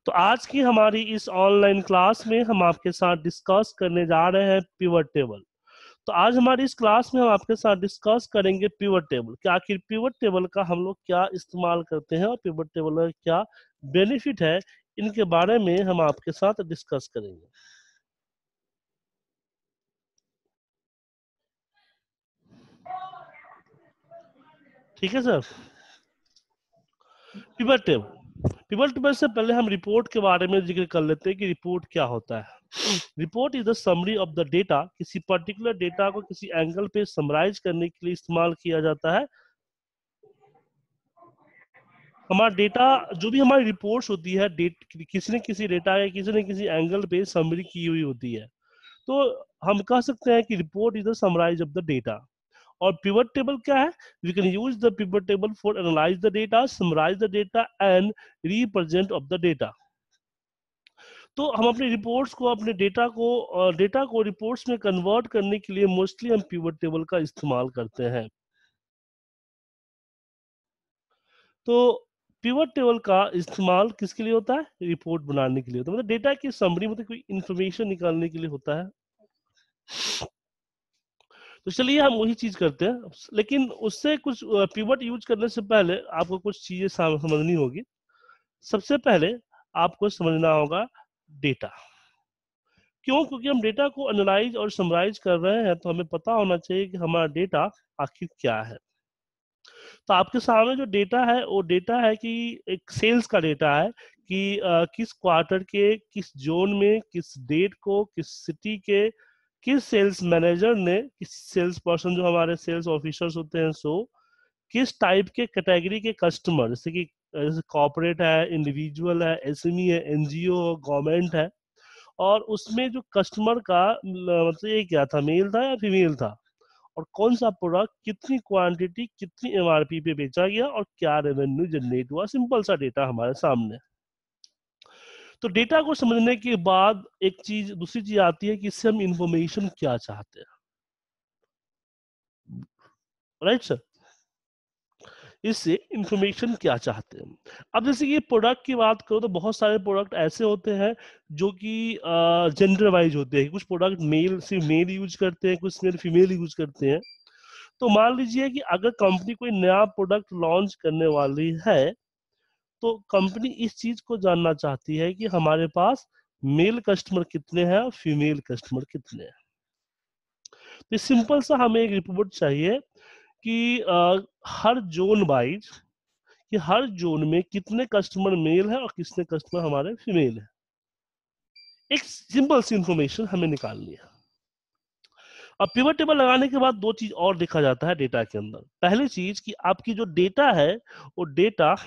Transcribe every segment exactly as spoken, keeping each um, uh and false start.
तो आज की हमारी इस ऑनलाइन क्लास में हम आपके साथ डिस्कस करने जा रहे हैं पिवट टेबल। तो आज हमारी इस क्लास में हम आपके साथ डिस्कस करेंगे पिवट टेबल, कि आखिर पिवट टेबल का हम लोग क्या इस्तेमाल करते हैं और पिवट टेबल का क्या बेनिफिट है, इनके बारे में हम आपके साथ डिस्कस करेंगे। ठीक है sir. Pivot table pivot table से पहले हम रिपोर्ट के बारे में जिक्र कर लेते हैं कि रिपोर्ट क्या होता है। Report is the summary of the data. किसी पर्टिकुलर डेटा को किसी एंगल पे समराइज करने के लिए इस्तेमाल किया जाता है। हमारा डेटा, जो भी हमारी रिपोर्ट्स होती है, डेट किसी ने किसी डेटा या किसी ने किसी एंगल पे समरी की हुई होती है, तो हम कह सकते हैं कि report is the summarise of the data. और पिवट टेबल क्या है? We can use the pivot table for analyse the data, summarise the data and represent of the data. तो हम अपनी रिपोर्ट्स को, अपने डेटा को डेटा को रिपोर्ट्स में कन्वर्ट करने के लिए मोस्टली हम पिवट टेबल का इस्तेमाल करते हैं। तो पिवट टेबल का इस्तेमाल किसके लिए होता है? रिपोर्ट बनाने के लिए होता है, मतलब डेटा की समरी, मतलब कोई इंफॉर्मेशन निकालने के लिए होता है। तो चलिए हम वही चीज करते हैं, लेकिन उससे कुछ पिवट यूज करने से पहले आपको कुछ चीजें समझनी होगी। सबसे पहले आपको समझना होगा डेटा। क्यों? क्योंकि हम डेटा को एनालाइज और समराइज कर रहे हैं, तो हमें पता होना चाहिए कि हमारा डेटा आखिर क्या है। तो आपके सामने जो डेटा है वो डेटा है कि एक सेल्स का डेटा है कि uh, किस क्वार्टर के किस जोन में किस डेट को किस सिटी के किस सेल्स मैनेजर ने, किस सेल्स पर्सन जो हमारे सेल्स ऑफिसर्स होते हैं, सो किस टाइप के कैटेगरी के कस्टमर, जैसे कि जैसे कॉर्पोरेट है, इंडिविजुअल है, एसएमई है, एनजीओ, गवर्नमेंट है, और उसमें जो कस्टमर का मतलब ये क्या था, मेल था या फीमेल था, और कौन सा प्रोडक्ट कितनी क्वांटिटी कितनी एमआरपी पे बेचा गया और क्या रेवेन्यू जनरेट हुआ। सिंपल सा डेटा हमारे सामने। तो डेटा को समझने के बाद एक चीज, दूसरी चीज आती है कि इससे हम इंफॉर्मेशन क्या चाहते हैं। Right sir? इससे इंफॉर्मेशन क्या चाहते हैं। अब जैसे ये प्रोडक्ट की बात करो तो बहुत सारे प्रोडक्ट ऐसे होते हैं जो कि जेंडर वाइज होते हैं। कुछ प्रोडक्ट मेल सिर्फ मेल यूज करते हैं, कुछ सिर्फ फीमेल यूज करते हैं। तो मान लीजिए कि अगर कंपनी कोई नया प्रोडक्ट लॉन्च करने वाली है, तो कंपनी इस चीज को जानना चाहती है कि हमारे पास मेल कस्टमर कितने हैं और फीमेल कस्टमर कितने हैं। तो सिंपल सा हमें एक रिपोर्ट चाहिए कि आ, हर जोन वाइज, कि हर जोन में कितने कस्टमर मेल है और कितने कस्टमर हमारे फीमेल है। एक सिंपल सी इंफॉर्मेशन हमें निकालनी है। अब पिवट टेबल लगाने के बाद दो चीज और देखा जाता है डेटा के अंदर। पहली चीज कि आपकी जो डेटा है वो डेटा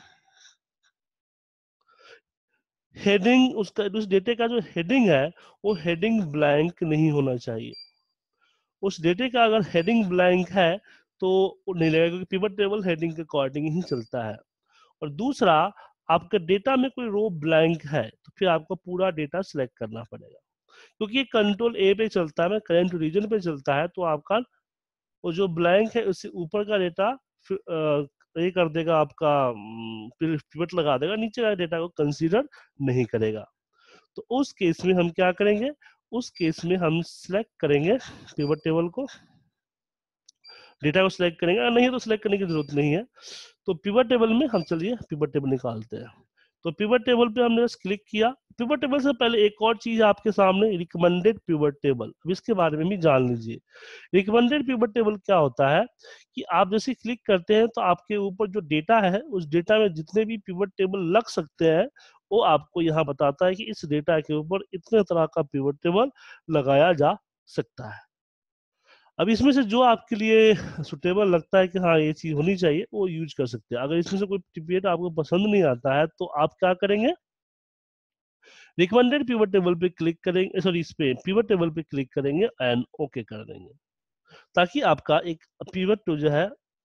हेडिंग, उसका उस डेटे का जो हेडिंग है वो हेडिंग ब्लैंक नहीं होना चाहिए। उस डेटे का अगर हेडिंग ब्लैंक है तो वो नहीं लगेगा, क्योंकि पिवट टेबल हेडिंग के अकॉर्डिंग ही चलता है। और दूसरा, आपके डेटा में कोई रो ब्लैंक है तो फिर आपको पूरा डेटा सिलेक्ट करना पड़ेगा, क्योंकि ये कंट्रोल ए पे चलता है, करंट रीजन पे चलता है। तो आपका वो जो ब्लैंक है उससे ऊपर का डेटा ये कर देगा, आपका पिवट लगा देगा, नीचे का डेटा को कंसीडर नहीं करेगा। तो उस केस में हम क्या करेंगे? उस केस में हम सिलेक्ट करेंगे पिवट टेबल को, डेटा को सिलेक्ट करेंगे। नहीं तो सिलेक्ट करने की जरूरत नहीं है। तो पिवट टेबल में हम चलिए पिवट टेबल निकालते हैं। तो पिवट टेबल पे हमने बस क्लिक किया। पिवट टेबल से पहले एक और चीज आपके सामने, रिकमेंडेड पिवट टेबल, अब इसके बारे में भी जान लीजिए। रिकमेंडेड पिवट टेबल क्या होता है कि आप जैसे क्लिक करते हैं तो आपके ऊपर जो डेटा है उस डेटा में जितने भी पिवट टेबल लग सकते हैं वो आपको यहाँ बताता है कि इस डेटा के ऊपर इतने तरह का पिवट टेबल लगाया जा सकता है। अब इसमें से जो आपके लिए सुटेबल लगता है कि हाँ ये चीज होनी चाहिए, वो यूज कर सकते हैं। अगर इसमें से कोई पिवट आपको पसंद नहीं आता है तो आप क्या करेंगे? रिकमेंडेड पिवट टेबल पे क्लिक करेंगे, सॉरी इस पे पिवट टेबल पे क्लिक करेंगे एंड ओके कर देंगे, ताकि आपका एक पिवट जो है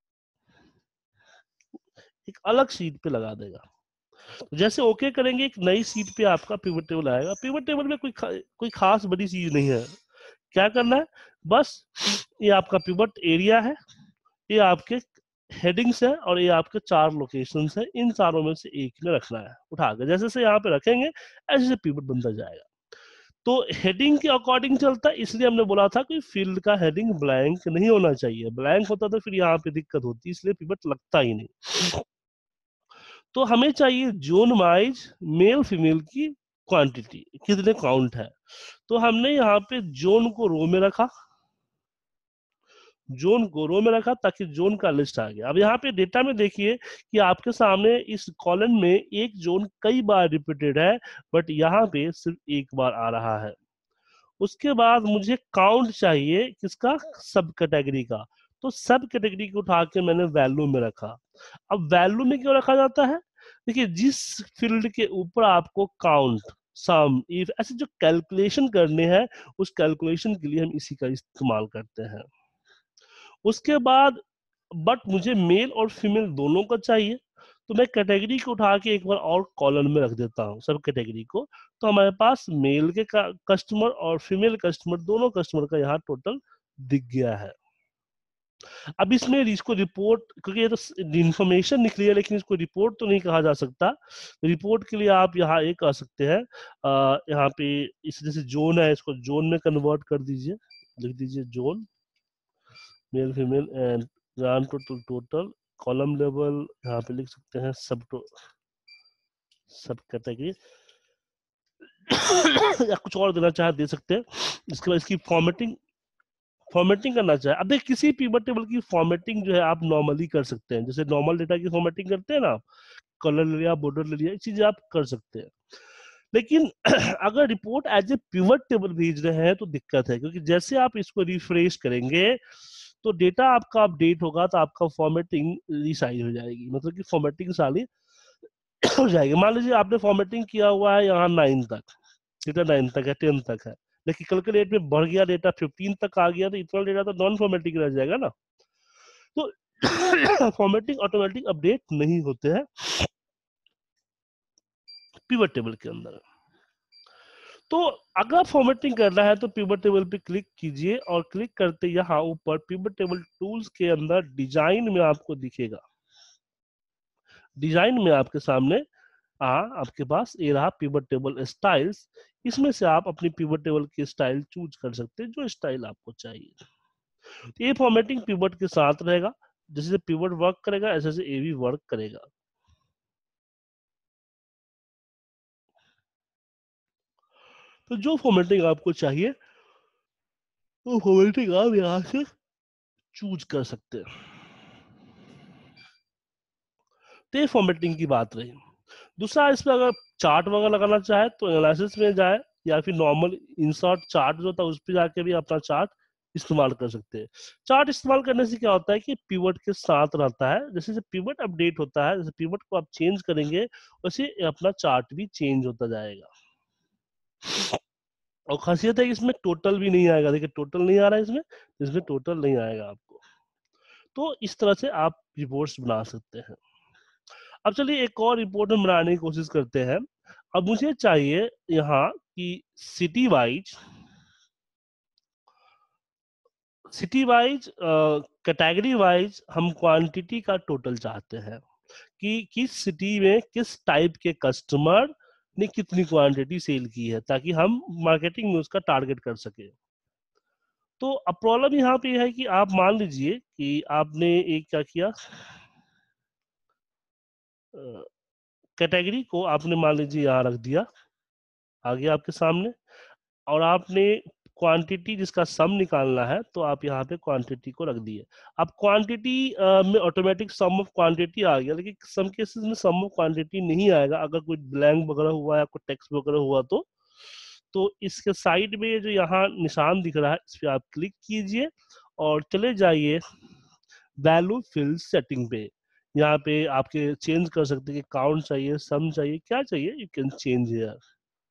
एक अलग सीट पे लगा देगा। तो जैसे ओके करेंगे एक नई सीट पे आपका पिवट टेबल आएगा। पिवट टेबल में कोई खा, कोई खास बड़ी चीज नहीं है। क्या करना है? बस ये आपका पिवट एरिया है, ये आपके हेडिंग्स है और ये आपके चार लोकेशंस है, इन चारों में से एक में रखना है उठा के, जैसे से यहाँ पे रखेंगे ऐसे से पिवट बनता जाएगा। तो हेडिंग के अकॉर्डिंग चलता है, इसलिए हमने बोला था कि फील्ड का हेडिंग ब्लैंक नहीं होना चाहिए, ब्लैंक होता तो फिर यहाँ पे दिक्कत होती, इसलिए पिवट लगता ही नहीं। तो हमें चाहिए जोन वाइज मेल फीमेल की क्वांटिटी कितने काउंट है, तो हमने यहाँ पे जोन को रो में रखा, जोन को रो में रखा ताकि जोन का लिस्ट आ गया। अब यहाँ पे डेटा में देखिए कि आपके सामने इस कॉलम में एक जोन कई बार रिपीटेड है, बट यहाँ पे सिर्फ एक बार आ रहा है। उसके बाद मुझे काउंट चाहिए किसका, सब कैटेगरी का, तो सब कैटेगरी को उठा के मैंने वैल्यू में रखा। अब वैल्यू में क्यों रखा जाता है, देखिए जिस फील्ड के ऊपर आपको काउंट, सम, इफ ऐसे जो कैलकुलेशन करने हैं, उस कैलकुलेशन के लिए हम इसी का इस्तेमाल करते हैं। उसके बाद बट मुझे मेल और फीमेल दोनों का चाहिए, तो मैं कैटेगरी को उठा के एक बार और कॉलम में रख देता हूँ सब कैटेगरी को, तो हमारे पास मेल के कस्टमर और फीमेल कस्टमर दोनों कस्टमर का यहाँ टोटल दिख गया है। अब इसमें इसको रिपोर्ट, क्योंकि ये तो इंफॉर्मेशन निकली है लेकिन इसको रिपोर्ट तो नहीं कहा जा सकता, रिपोर्ट के लिए आप यहाँ एक कह सकते हैं, यहाँ पे इस जैसे जोन है इसको जोन में कन्वर्ट कर दीजिए, लिख दीजिए zone male female and grand total total column level, यहाँ पे लिख सकते हैं सब टो सब कैटेगरी या कुछ और देना चाहे दे सकते हैं। इसके बाद इसकी फॉर्मेटिंग फॉर्मेटिंग करना चाहे, अब देख किसी पिवट टेबल की फॉर्मेटिंग जो है आप नॉर्मली कर सकते हैं, जैसे नॉर्मल डेटा की फॉर्मेटिंग करते हैं ना आप, कलर ले लिया, बॉर्डर ले लिया, चीजें आप कर सकते हैं। लेकिन अगर report as a pivot table भेज रहे हैं तो दिक्कत है, क्योंकि जैसे आप इसको रिफ्रेश करेंगे तो डेटा आपका अपडेट होगा तो आपका फॉर्मेटिंग रिसाइज हो जाएगी, मतलब कि फॉर्मेटिंग साली हो जाएगी। मान लीजिए आपने फॉर्मेटिंग किया हुआ है यहाँ नाइन तक, डेटा नाइन तक है, टेन तक है, लेकिन कल के डेट में बढ़ गया डेटा फिफ्टीन तक आ गया, तो इतना डेटा तो नॉन फॉर्मेटिंग रह जाएगा ना। तो फॉर्मेटिंग ऑटोमेटिक अपडेट नहीं होते हैं पिवट टेबल के अंदर। तो अगर फॉर्मेटिंग करना है तो पिवट टेबल पे क्लिक कीजिए और क्लिक करते यहाँ ऊपर पिवट टेबल टूल्स के अंदर डिजाइन में आपको दिखेगा, डिजाइन में आपके सामने आ आपके पास ये रहा पिवट टेबल स्टाइल्स, इसमें से आप अपनी पिवट टेबल की स्टाइल चूज कर सकते हैं जो स्टाइल आपको चाहिए। तो ये फॉर्मेटिंग पिवट के साथ रहेगा, जैसे पिवट वर्क करेगा ऐसे से ये भी वर्क करेगा। तो जो फॉर्मेटिंग आपको चाहिए वो फॉर्मेटिंग आप यहाँ से चूज कर सकते हैं। तो ये फॉर्मेटिंग की बात रही। दूसरा, इस पर अगर चार्ट वगैरह लगाना चाहे तो एनालिसिस में जाए या फिर नॉर्मल इंसर्ट चार्ट जो था उस पर जाके भी अपना चार्ट इस्तेमाल कर सकते हैं। चार्ट इस्तेमाल करने से क्या होता है कि पिवट के साथ रहता है, जैसे जैसे पिवट अपडेट होता है, जैसे पिवट को आप चेंज करेंगे वैसे अपना चार्ट भी चेंज होता जाएगा। और खासियत है कि इसमें टोटल भी नहीं आएगा, देखिए टोटल नहीं आ रहा है इसमें, इसमें टोटल नहीं आएगा आपको। तो इस तरह से आप रिपोर्ट्स बना सकते हैं। अब चलिए एक और रिपोर्ट हम बनाने की कोशिश करते हैं। अब मुझे चाहिए यहाँ कि city wise city wise category wise हम क्वांटिटी का टोटल चाहते हैं कि किस सिटी में किस टाइप के कस्टमर ने कितनी क्वांटिटी सेल की है, ताकि हम मार्केटिंग में उसका टारगेट कर सके। तो अब प्रॉब्लम यहाँ पे है कि आप मान लीजिए कि आपने एक क्या किया, कैटेगरी को आपने मान लीजिए यहाँ रख दिया आगे आपके सामने, और आपने क्वांटिटी जिसका सम निकालना है तो आप यहाँ पे क्वांटिटी को रख दिए। अब क्वांटिटी में ऑटोमेटिक सम ऑफ क्वांटिटी आ गया, लेकिन सम केसेस में सम ऑफ क्वांटिटी नहीं आएगा अगर कोई ब्लैंक वगैरह हुआ या कोई टेक्स्ट वगैरह हुआ तो तो इसके साइड में जो यहाँ निशान दिख रहा है इस पर आप क्लिक कीजिए और चले जाइए वैल्यू फील्ड सेटिंग पे। यहाँ पे आपके चेंज कर सकते हैं कि काउंट चाहिए, सम चाहिए, क्या चाहिए, यू कैन चेंज हियर।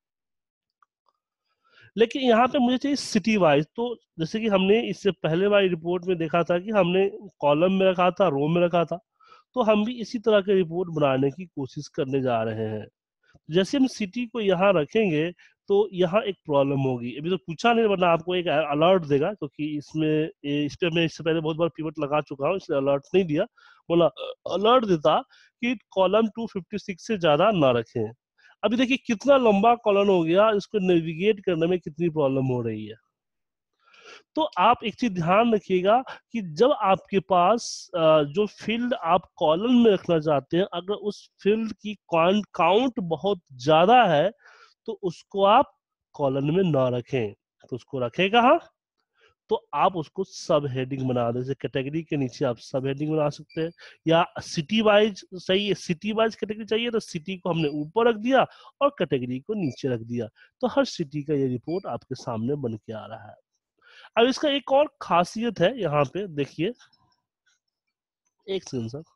लेकिन यहाँ पे मुझे चाहिए सिटी वाइज, तो जैसे कि हमने इससे पहले वाली रिपोर्ट में देखा था कि हमने कॉलम में रखा था, रो में रखा था, तो हम भी इसी तरह के रिपोर्ट बनाने की कोशिश करने जा रहे हैं। जैसे हम सिटी को यहाँ रखेंगे तो यहाँ एक प्रॉब्लम होगी। अभी तो पूछा नहीं, वरना आपको एक अलर्ट देगा, क्योंकि इसमें इस पे मैं इससे पहले बहुत बार पिवट लगा चुका हूँ, इसलिए अलर्ट नहीं दिया। बोला अलर्ट देता कि कॉलम दो सौ छप्पन से ज्यादा ना रखें। अभी देखिए कितना लंबा कॉलम हो गया, इसको नेविगेट करने में कितनी प्रॉब्लम हो रही है। तो आप एक चीज ध्यान रखिएगा कि जब आपके पास जो फील्ड आप कॉलम में रखना चाहते हैं, अगर उस फील्ड की काउंट बहुत ज्यादा है तो उसको आप कॉलम में ना रखें। तो उसको रखें कहाँ? तो आप उसको सब हेडिंग बना दें। जैसे कैटेगरी के नीचे आप सब हेडिंग बना सकते हैं, या सिटी वाइज, सही है, सिटी वाइज कैटेगरी चाहिए तो सिटी को हमने ऊपर रख दिया और कैटेगरी को नीचे रख दिया, तो हर सिटी का ये रिपोर्ट आपके सामने बन के आ रहा है। अब इसका एक और खासियत है, यहाँ पे देखिए, एक सेकंड सर।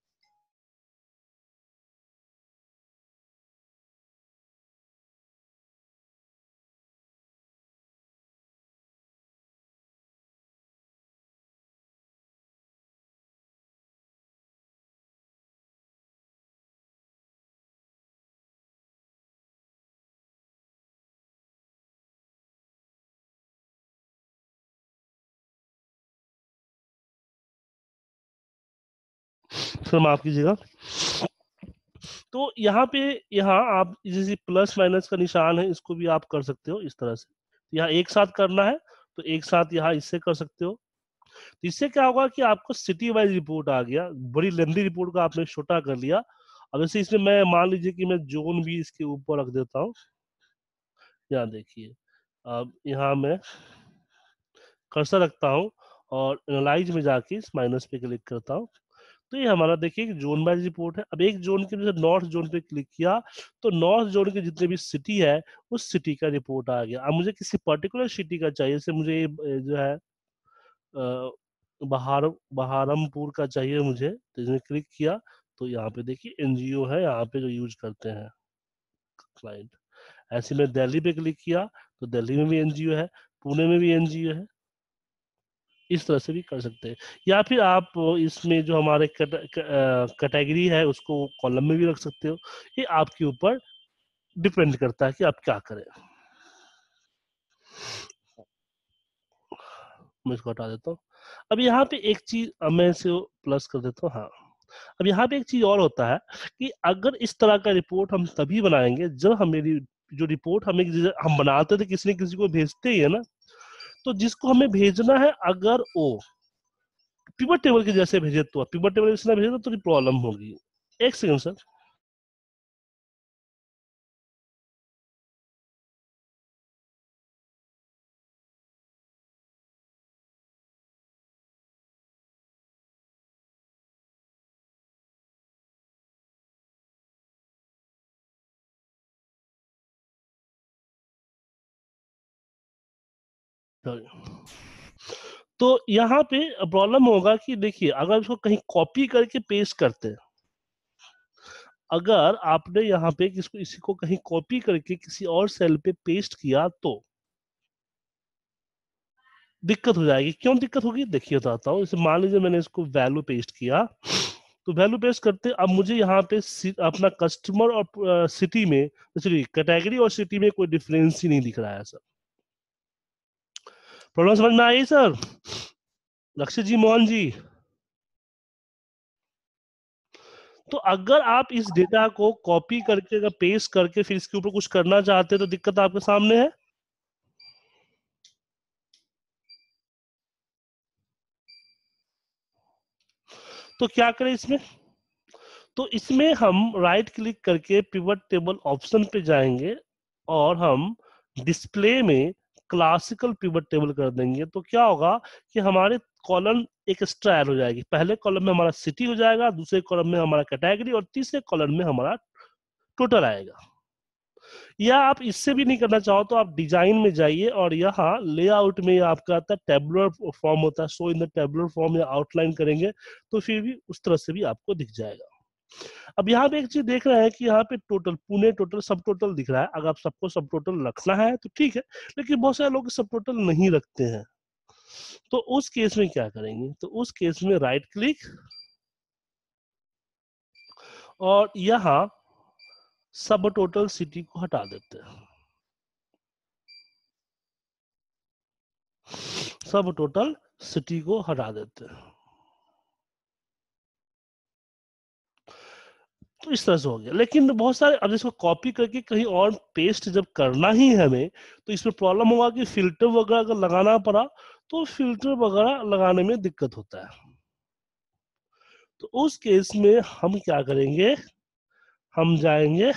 सर माफ कीजिएगा। तो यहाँ पे, यहाँ आप जैसे प्लस माइनस का निशान है, इसको भी आप कर सकते हो इस तरह से। यहाँ एक साथ करना है तो एक साथ यहाँ इससे कर सकते हो। तो इससे क्या होगा कि आपको सिटी वाइज रिपोर्ट आ गया। बड़ी लंबी रिपोर्ट को आपने छोटा कर लिया। अब जैसे इसमें मैं मान लीजिए कि मैं जोन भी इसके ऊपर रख देता हूँ। यहाँ देखिए, अब यहाँ मैं कर्सर रखता हूँ और एनालाइज में जाके इस माइनस पे क्लिक करता हूँ, तो ये हमारा देखिए जोन वाइज रिपोर्ट है। अब एक जोन के जैसे नॉर्थ जोन पे क्लिक किया तो नॉर्थ जोन के जितने भी सिटी है उस सिटी का रिपोर्ट आ गया। अब मुझे किसी पर्टिकुलर सिटी का चाहिए, जैसे मुझे ये जो है अ, बहार बहारमपुर का चाहिए मुझे, तो इसमें क्लिक किया तो यहाँ पे देखिए एनजीओ है यहाँ पे जो यूज करते हैं क्लाइंट। ऐसे में दिल्ली पे क्लिक किया तो दिल्ली में भी एनजीओ है, पुणे में भी एनजीओ है। इस तरह से भी कर सकते हैं, या फिर आप इसमें जो हमारे कैटेगरी है उसको कॉलम में भी रख सकते हो। ये आपके ऊपर डिपेंड करता है कि आप क्या करें। मैं इसको हटा देता हूँ। अब यहाँ पे एक चीज मैं इसे प्लस कर देता हूँ। हाँ, अब यहाँ पे एक चीज और होता है कि अगर इस तरह का रिपोर्ट हम तभी बनाएंगे जब हमें जो रिपोर्ट हमें हम बनाते थे किसी न किसी को भेजते ही है ना, तो जिसको हमें भेजना है अगर वो पिवट टेबल के जैसे भेजे तो पिवट टेबल जैसे भेजे तो प्रॉब्लम होगी। एक सेकंड सर। तो यहाँ पे प्रॉब्लम होगा कि देखिए अगर उसको कहीं कॉपी करके पेस्ट करते हैं, अगर आपने यहाँ पे किसको इसी को कहीं कॉपी करके किसी और सेल पे पेस्ट किया तो दिक्कत हो जाएगी। क्यों दिक्कत होगी देखिए बताता हूँ। जैसे मान लीजिए मैंने इसको वैल्यू पेस्ट किया, तो वैल्यू पेस्ट करते अब मुझे यहाँ पे अपना कस्टमर और सिटी में, कैटेगरी और सिटी में कोई डिफरेंस ही नहीं दिख रहा है सर। प्रॉब्लम समझ में आई सर? लक्ष्य जी, मोहन जी, तो अगर आप इस डेटा को कॉपी करके अगर पेस्ट करके फिर इसके ऊपर कुछ करना चाहते हैं तो दिक्कत आपके सामने है। तो क्या करें इसमें? तो इसमें हम राइट क्लिक करके पिवट टेबल ऑप्शन पे जाएंगे और हम डिस्प्ले में क्लासिकल पिवट टेबल कर देंगे। तो क्या होगा कि हमारे कॉलम एक एक्स्ट्रा ऐड हो जाएगी। पहले कॉलम में हमारा सिटी हो जाएगा, दूसरे कॉलम में हमारा कैटेगरी और तीसरे कॉलम में हमारा टोटल आएगा। या आप इससे भी नहीं करना चाहो तो आप डिजाइन में जाइए और यहाँ लेआउट में आपका आता है टेबुलर फॉर्म होता है, show in the tabular form, या आउटलाइन करेंगे तो फिर भी उस तरह से भी आपको दिख जाएगा। अब यहाँ पे एक चीज देख रहे हैं कि यहाँ पे total Pune total sub total दिख रहा है। अगर आप सबको सब टोटल रखना है तो ठीक है, लेकिन बहुत सारे लोग सब टोटल नहीं रखते हैं। तो उस केस में क्या करेंगे? तो उस केस में राइट क्लिक और यहाँ सब टोटल सिटी को हटा देते हैं। सब टोटल सिटी को हटा देते हैं। तो इस तरह से हो गया। लेकिन बहुत सारे, अब इसको कॉपी करके कहीं और पेस्ट जब करना ही है हमें, तो इसमें प्रॉब्लम होगा कि फिल्टर वगैरह अगर लगाना पड़ा तो फिल्टर वगैरह लगाने में दिक्कत होता है। तो उस केस में हम क्या करेंगे, हम जाएंगे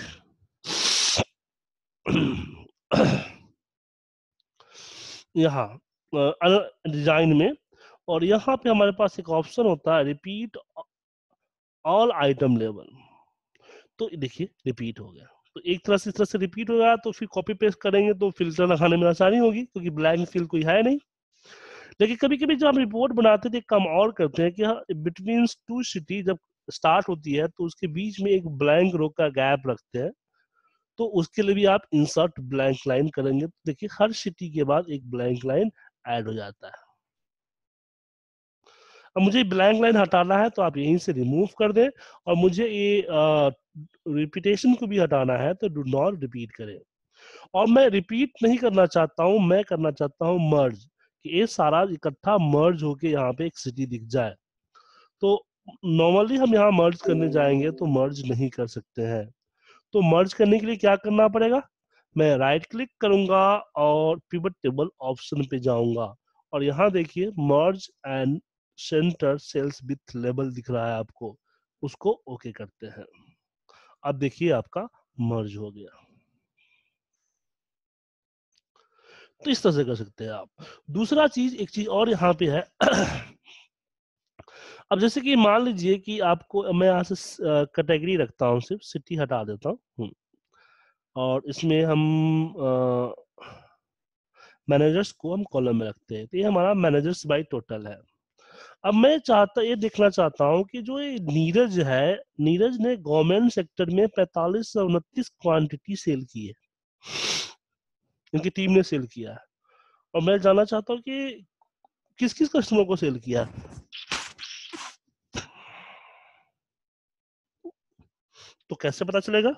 यहाँ डिजाइन में, और यहाँ पे हमारे पास एक ऑप्शन होता है रिपीट ऑल आइटम लेवल। तो देखिए रिपीट हो गया, तो एक तरह से इस तरह से रिपीट हो गया, तो फिर कॉपी पेस्ट करेंगे तो फिल्टर लगाने में आसानी होगी, क्योंकि ब्लैंक फिल कोई है नहीं। लेकिन कभी कभी जब हम रिपोर्ट बनाते थे, काम और करते हैं कि बिटवीन टू सिटी जब स्टार्ट होती है तो उसके बीच में एक ब्लैंक रो का गैप रखते हैं, तो उसके लिए भी आप इंसर्ट ब्लैंक लाइन करेंगे, तो देखिए हर सिटी के बाद एक ब्लैंक लाइन ऐड हो जाता है। अब मुझे ब्लैंक लाइन हटाना है तो आप यहीं से रिमूव कर दें, और मुझे ये रिपीटेशन को भी हटाना है तो डू नॉट रिपीट करें। और मैं रिपीट नहीं करना चाहता हूं, मैं करना चाहता हूं मर्ज, कि ये सारा इकट्ठा मर्ज होके यहाँ पे एक सिटी दिख जाए। तो नॉर्मली हम यहाँ मर्ज करने जाएंगे तो मर्ज नहीं कर सकते हैं। तो मर्ज करने के लिए क्या करना पड़ेगा, मैं राइट क्लिक करूंगा और पिवट टेबल ऑप्शन पे जाऊंगा, और यहाँ देखिए merge and centre cells with label दिख रहा है आपको, उसको ओके करते हैं। अब देखिए आपका मर्ज हो गया। तो इस तरह से कर सकते हैं आप। दूसरा चीज, एक चीज और यहाँ पे है अब जैसे कि मान लीजिए कि आपको, मैं यहाँ से कैटेगरी रखता हूँ, सिर्फ सिटी हटा देता हूँ, और इसमें हम मैनेजर्स को हम कॉलम में रखते हैं, तो ये हमारा मैनेजर्स बाय टोटल है। अब मैं चाहता ये देखना चाहता हूँ कि जो ये नीरज है, नीरज ने गवर्नमेंट सेक्टर में पैंतालीस सौ उनतीस क्वांटिटी सेल की है, इनकी टीम ने सेल किया है, और मैं जानना चाहता हूँ कि किस किस कस्टमर को सेल किया है। तो कैसे पता चलेगा,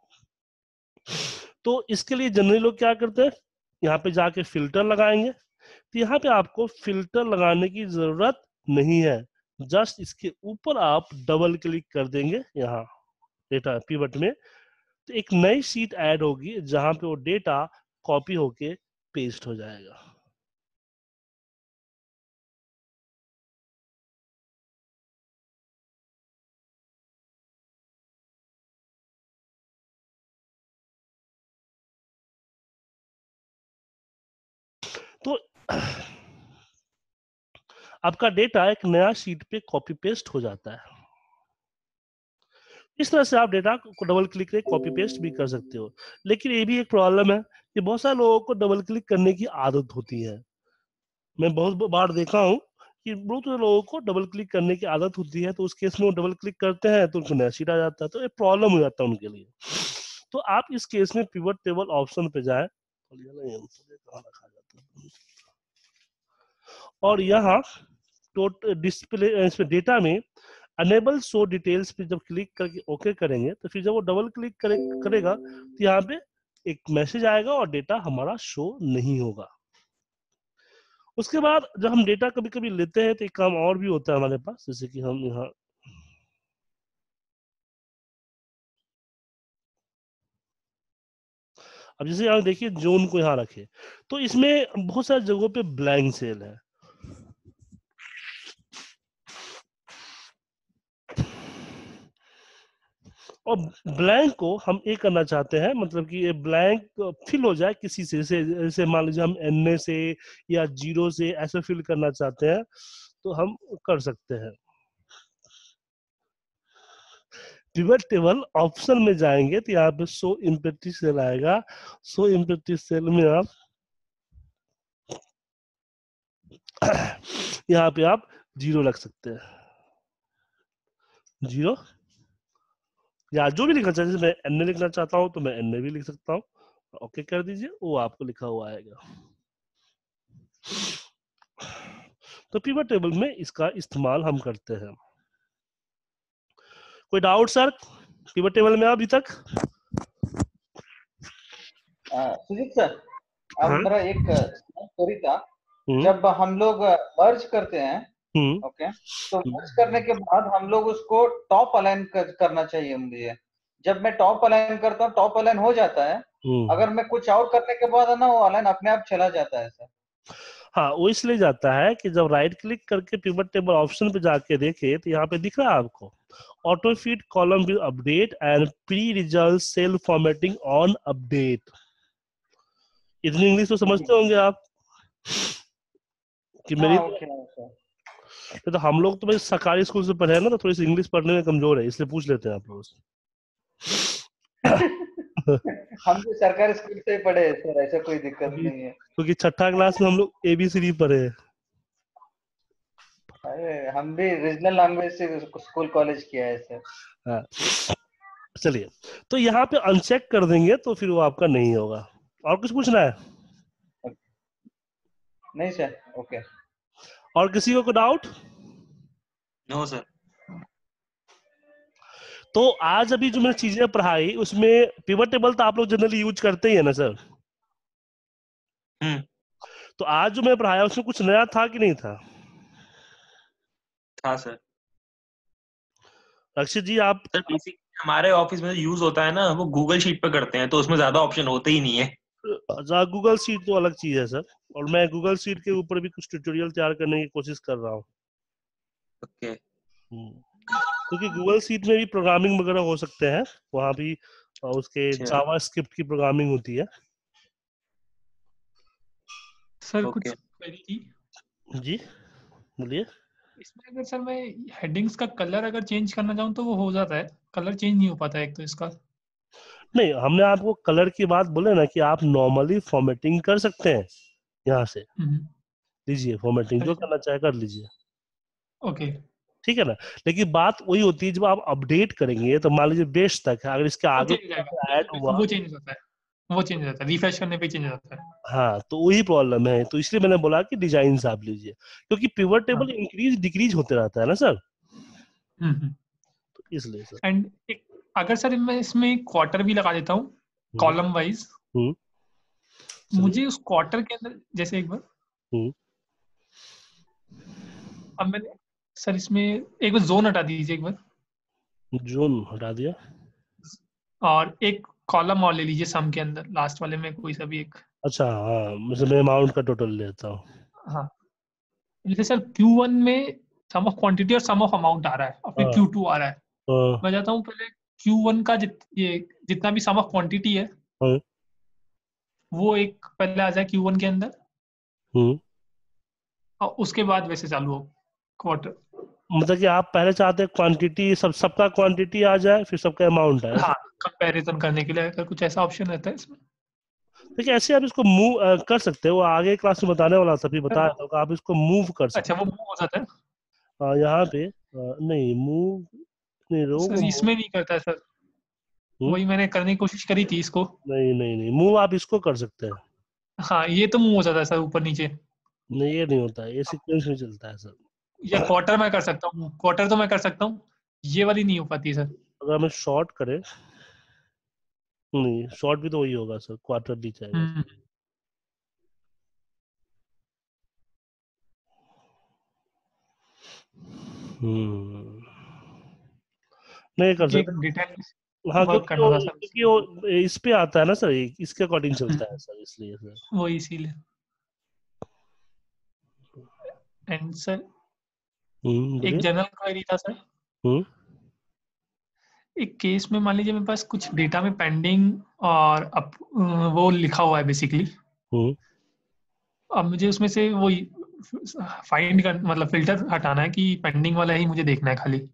तो इसके लिए जनरली लोग क्या करते हैं, यहाँ पे जाके फिल्टर लगाएंगे। तो यहाँ पे आपको फिल्टर लगाने की जरूरत नहीं है, जस्ट इसके ऊपर आप डबल क्लिक कर देंगे यहाँ डेटा पिवट में, तो एक नई शीट ऐड होगी जहां पे वो डेटा कॉपी होके पेस्ट हो जाएगा। तो आपका डेटा एक नया शीट पे कॉपी पेस्ट हो जाता है। इस तरह से आप डेटा को डबल क्लिक करके कॉपी पेस्ट भी कर सकते हो। लेकिन ये भी एक प्रॉब्लम है कि बहुत सारे लोगों को डबल क्लिक करने की आदत होती है। मैं बहुत बार देखा हूँ कि बहुत सारे लोगों को डबल क्लिक करने की आदत होती है, तो उस केस में वो डबल क्लिक करते हैं तो उनको नया शीट आ जाता है, तो ये प्रॉब्लम हो जाता है उनके लिए। तो आप इस केस में पिवट टेबल ऑप्शन पे जाए, और यहाँ टोटल डिस्प्ले इसमें डेटा में अनेबल शो डिटेल्स पे जब क्लिक करके ओके करेंगे, तो फिर जब वो डबल क्लिक करे, करेगा तो यहाँ पे एक मैसेज आएगा और डेटा हमारा शो नहीं होगा। उसके बाद जब हम डेटा कभी कभी लेते हैं तो एक काम और भी होता है हमारे पास, जैसे कि हम यहाँ अब जैसे यहाँ देखिए जोन को यहाँ रखे, तो इसमें बहुत सारी जगहों पे ब्लैंक सेल है। और ब्लैंक को हम ये करना चाहते हैं, मतलब कि ये ब्लैंक फिल हो जाए किसी से, जैसे जैसे मान लीजिए हम एन से या जीरो से ऐसे फिल करना चाहते हैं, तो हम कर सकते हैं। पिवट टेबल ऑप्शन में जाएंगे तो यहाँ पे शो इम्पेटी सेल आएगा। शो इम्पेटी सेल में आप यहाँ पे आप जीरो रख सकते हैं, जीरो, या जो भी लिखना चाहते हैं। मैं एन लिखना चाहता हूँ तो मैं एन भी लिख सकता हूँ, ओके कर दीजिए, वो आपको लिखा हुआ आएगा। तो पिवट टेबल में इसका इस्तेमाल हम करते हैं। कोई डाउट सर पिवट टेबल में अभी तक? सुजीत सर, अब हाँ मेरा एक स्टोरी था। जब हम लोग मर्ज करते हैं, हम्म ओके, तो मर्ज करने के बाद हम लोग उसको टॉप अलाइन कर, करना चाहिए मुझे। जब मैं टॉप अलाइन करता हूँ, टॉप अलाइन हो जाता है। हम्म अगर मैं कुछ और करने के बाद है ना, वो अलाइन अपने आप चला जाता है सर। हाँ, वो इसलिए जाता है कि जब राइट क्लिक करके पिवट टेबल ऑप्शन पे जाके देखे तो यहाँ पे दिख रहा है आपको auto fit column will update and pre result cell formatting on update. इतनी इंग्लिश तो जी। समझते होंगे आप कि मेरी हाँ, तो, ओके सर। तो हम लोग तो भाई सरकारी स्कूल से पढ़े हैं ना, तो थोड़ी सी इंग्लिश पढ़ने में कमजोर है, इसलिए पूछ लेते हैं आप लोगों से। हम भी सरकारी स्कूल से ही पढ़े हैं सर, ऐसा कोई दिक्कत क्योंकि नहीं है। क्योंकि छठा क्लास में हम लोग एबीसीडी पढ़े हैं। अरे हम भी रीजनल लैंग्वेज से स्कूल कॉलेज किया है सर। हाँ, चलिए, तो यहाँ पे अनचेक कर देंगे तो फिर वो आपका नहीं होगा। और कुछ पूछना है? नहीं सर, ओके। और किसी को कोई डाउट? No sir. तो आज अभी जो मैंने चीजें पढ़ाई उसमें पिवट टेबल तो आप लोग जनरली यूज करते ही है ना सर? हम्म तो आज जो मैं पढ़ाया उसमें कुछ नया था कि नहीं था? था सर। रक्षित जी आप, सर बेसिक हमारे ऑफिस में यूज होता है ना, वो गूगल शीट पे करते हैं, तो उसमें ज्यादा ऑप्शन होते ही नहीं है। गूगल शीट तो अलग चीज है सर, और मैं गूगल शीट के ऊपर भी कुछ ट्यूटोरियल तैयार करने की कोशिश कर रहा हूँ। ओके। क्योंकि गूगल शीट में भी प्रोग्रामिंग वगैरह हो सकते हैं, वहां भी अ, उसके अच्छा। जावा स्क्रिप्ट की प्रोग्रामिंग होती है। सर कुछ ओके। क्वेरी थी जी बोलिए। इसमें। अगर सर मैं हेडिंग्स का कलर अगर चेंज करना चाहूँ तो वो हो जाता है, कलर चेंज नहीं हो पाता है एक तो इसका। नहीं, हमने आपको कलर की बात बोले ना कि आप नॉर्मली फॉर्मेटिंग कर सकते हैं, यहाँ से हम्म, लीजिए फॉर्मेटिंग सर जो इसमें करना चाहे कर लीजिए, ओके। ठीक है ना। लेकिन बात वही होती है जब आप अपडेट करेंगे तो मान लीजिए बेस तक है, अगर इसके वो आगे चेंज हो जाएगा, ऐड बिल्कुल बिल्कुल हुआ, वो चेंज हो जाता है, वो चेंज हो जाता है, रिफ्रेश करने पे चेंज हो जाता है। हाँ तो वही प्रॉब्लम है, तो इसलिए मैंने बोला कि डिजाइन आप लीजिए, क्योंकि पिवट टेबल हाँ। इंक्रीज डिक्रीज होते रहता है ना सर, हम्म तो इसलिए सर। एंड एक अगर सर मैं इसमें क्वार्टर भी लगा देता हूँ हम्म कॉलम वाइज, हम्म चलिए। मुझे उस क्वार्टर के अंदर जैसे एक बार, हम्म अब मैंने सर इसमें एक बार जोन हटा दीजिए एक बार, जोन हटा दिया। और एक कॉलम और ले लीजिए सम के अंदर, लास्ट वाले में कोई सा भी एक। अच्छा हाँ, मतलब मैं अमाउंट का टोटल लेता हूँ। हाँ, जैसे सर क्यू वन में सम ऑफ क्वांटिटी और सम ऑफ अमाउंट आ रहा है, और फिर हाँ क्यू टू आ रहा है। हाँ मैं जाता हूँ पहले क्यू वन का जित ये जितना भी सम ऑफ क्वांटिटी है हाँ, वो एक पहले आ जाए क्यू वन के अंदर, हम्म और उसके बाद वैसे चालू हो क्वार्टर। मतलब कि आप पहले चाहते हैं क्वांटिटी सब सबका क्वांटिटी आ जाए फिर सबका अमाउंट आए हाँ, ऐसा? कंपैरिजन करने के लिए अगर कुछ ऐसा ऑप्शन रहता है इसमें। देखिए ऐसे आप इसको मूव कर सकते हो, वो आगे क्लास में बताने वाला था, अभी सर बताया वो था, आप इसको मूव कर अच्छा, सकते वो मूव हो जाता है हो। हाँ, यहाँ पे अ, नहीं मूव, नहीं रो को सर, मूव, इसमें नहीं करता है सर। हम्म वही मैंने करने की कोशिश करी थी इसको। नहीं नहीं नहीं, मूव आप इसको कर सकते हैं। हाँ, ये तो मूव हो जाता है सर ऊपर नीचे। नहीं ये नहीं होता है, ये सीक्वेंस में चलता है सर। या क्वार्टर में कर सकता हूँ, क्वार्टर तो मैं कर सकता हूँ, ये वाली नहीं हो पाती सर। अगर हमें शॉर्ट करें, नहीं शॉर्ट भी तो वही होगा सर, क्वार्टर नीचे आएगा। हम्म हम्म नहीं कर क्योंकि एक सकते। डिटेल हाँ वर्क क्योंकि करना वो था सर क्योंकि इसमें। वो इस पे आता है ना सर, ये इसके अकॉर्डिंग चलता है हम्म, सर, इसलिए सर। वो इसीलिए। एंड सर हम्म एक बोलिए। जनरल क्वेरी था सर। हम्म एक केस में मान लीजिए मेरे पास कुछ डेटा में पेंडिंग और अप, वो लिखा हुआ है बेसिकली। हम्म अब मुझे उसमें से वो फाइंड कर मतलब फिल्टर हटाना है कि पेंडिंग वाला ही मुझे देखना है खाली।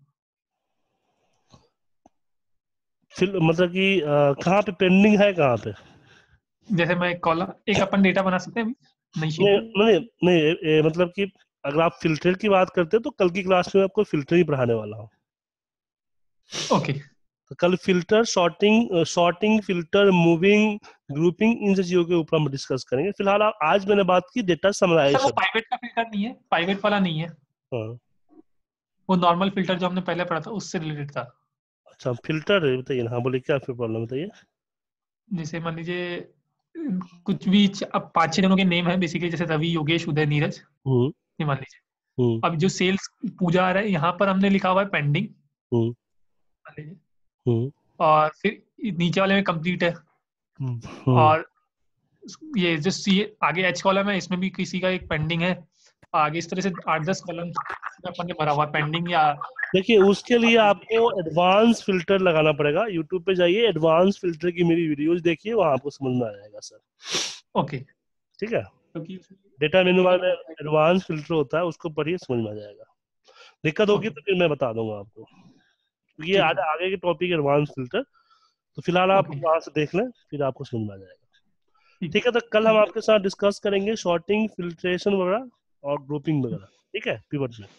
फिर मतलब कि अ, कहाँ पे पेंडिंग है कहाँ पे? जैसे मैं एक कॉलम एक अपन डेटा बना सकते हैं अभी नई शीट नहीं पे। नहीं नहीं ए, ए, मतलब कि अगर आप फिल्टर की बात करते हैं तो कल की क्लास में आपको फिल्टर ही पढ़ाने वाला हूँ। ओके तो कल filter sorting sorting filter moving grouping इन सब चीजों के ऊपर हम डिस्कस करेंगे। फिलहाल आप, आज मैंने बात की डेटा सर, वो समराइजेशन। पाइवेट का फिल्टर नहीं है, पाइवेट वाला नहीं है, हाँ वो नॉर्मल फिल्टर जो हमने पहले पढ़ा था उससे रिलेटेड था। अच्छा, फिल्टर है बताइए ना, हाँ बोलिए क्या फिर प्रॉब्लम बताइए। जैसे मान लीजिए कुछ भी च- अब पांच छह जनों के नेम है बेसिकली, जैसे रवि, योगेश, उदय, नीरज, हम्म ये मान लीजिए। हम्म अब जो सेल्स पूजा आ रहा है यहाँ पर हमने लिखा हुआ है पेंडिंग हम्म मान लीजिए, हम्म और फिर नीचे वाले में कंप्लीट है, हम्म और ये जो सी आगे एच कॉलम है इसमें भी किसी का एक पेंडिंग है, आगे इस तरह से आठ दस कॉलम अपन ने भरा हुआ है पेंडिंग या देखिए, उसके लिए आपको एडवांस फिल्टर लगाना पड़ेगा। यूट्यूब पे जाइए, एडवांस फिल्टर की मेरी वीडियोस देखिए, वहां आपको समझ में आ जाएगा सर। ओके, ठीक है, क्योंकि उसमें डेटा मेनू ये बार में एडवांस फिल्टर होता है, उसको पढ़िए, समझ में आ जाएगा। दिक्कत होगी ओके तो फिर मैं बता दूंगा आपको, क्योंकि ये ठीक आगे है, आगे के टॉपिक एडवांस फिल्टर, तो फिलहाल आप ओके वहां से देख लें, फिर आपको समझ में आ जाएगा। ठीक ठीक है, तो कल हम आपके साथ डिस्कस करेंगे शॉर्टिंग, फिल्ट्रेशन वगैरह और ग्रुपिंग वगैरह। ठीक है, पिवट में।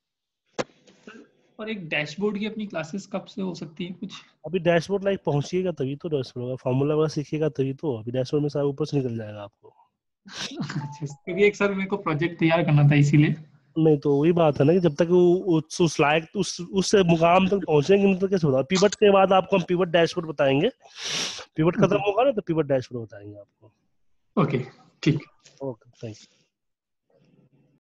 और एक डैशबोर्ड की अपनी क्लासेस कब से हो सकती है कुछ? अभी डैशबोर्ड लाइक पहुंचिएगा तभी तो डैशबोर्ड होगा, फार्मूला वगैरह सीखिएगा तभी तो। अभी डैशबोर्ड में सारा ऊपर से निकल जाएगा आपको। अच्छा, क्योंकि एक सर मेरे को प्रोजेक्ट तैयार करना था इसीलिए। नहीं तो वही बात है ना कि जब तक वो उस उस लायक उस उस मुकाम तक पहुंचेंगे नहीं तो कैसे होगा। पिवट के बाद आपको हम पिवट डैशबोर्ड बताएंगे। पिवट खत्म ओके होगा ना तो पिवट डैशबोर्ड बताएंगे आपको। ओके ठीक। Okay, thank you.